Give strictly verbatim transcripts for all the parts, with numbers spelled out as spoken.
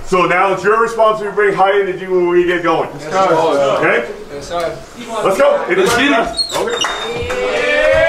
So now it's your responsibility to bring high energy when we get going. Let's go. Okay? Yes, sir. Let's go. It is it. Okay.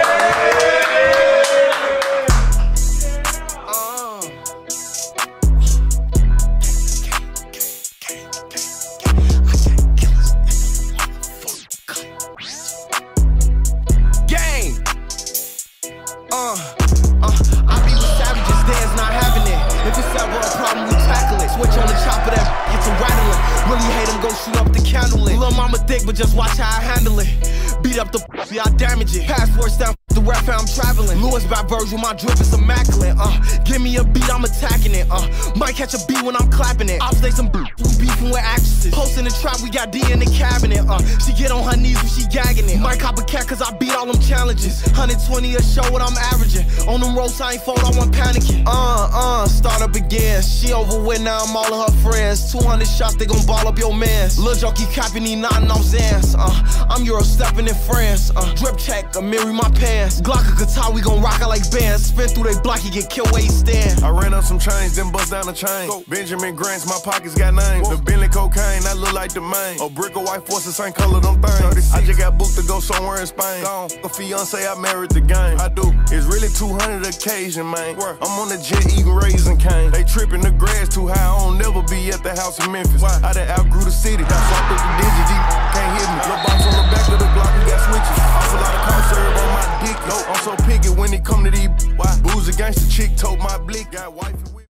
Uh, uh, I be with savages, there's not having it. If it's ever a problem, we tackle it. Switch on the chopper, that gets a rattling. Really hate him, go shoot up the candle lit. Lil' mama thick, but just watch how I handle it. Beat up the yeah, I damage it. Passports down the ref, how I'm traveling. Louis by Virgil, my drip is immaculate. Uh, give me a beat, I'm attacking it. Uh, might catch a beat when I'm clapping it. I'll stay some we beefing with actresses. Posting the trap, we got D in the cabinet. Uh, she get on her knees when she gagging it. Might cop a cat cause I beat all them challenges. one hundred twenty a show, what I'm averaging. On them ropes, I ain't fold, I want panicking. Uh, uh, start up again. She over with, now I'm all of her friends. two hundred shots, they gon' ball up your mans. Lil' jockey capping, he nodding off Zans. Uh, I'm Euro stepping in France. Uh, drip check, a mirror my pants. Glock a guitar, we gon' rock it like bands. Spin through they block, he get killed where he stand. I ran up some chains, then bust down the chain. Go. Benjamin Grants, my pockets got names. Whoa. The Bentley cocaine, I look like the main. A brick of white force, the same color, them things. thirty-six. I just got booked to go somewhere in Spain. Gone. A fiance, I married the game. I do. It's really two hundred occasion, man. Where? I'm on the jet eating raisin cane. They tripping the grass too high, I don't never be at the house in Memphis. Why? I done outgrew the city. I swapped up the digits, you can't hit me. Little box on the back of the Glock, we got switches. Off a lot of commissary on my dick. Yo, I'm so picky when it come to these. Why? Booze against the chick, told my blick. Got white.